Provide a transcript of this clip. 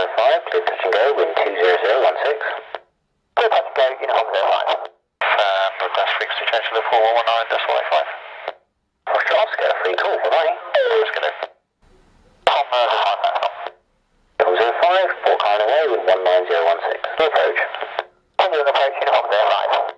405, clear touch and go, wind 20016. Clear touch and go, Uniform 05. Request frequency change to the 4119.85. Foster Oscar, free call for money. Let's get it. Tom, 05, 4 climbing away, wind 19016. New approach. Approach, Uniform 05.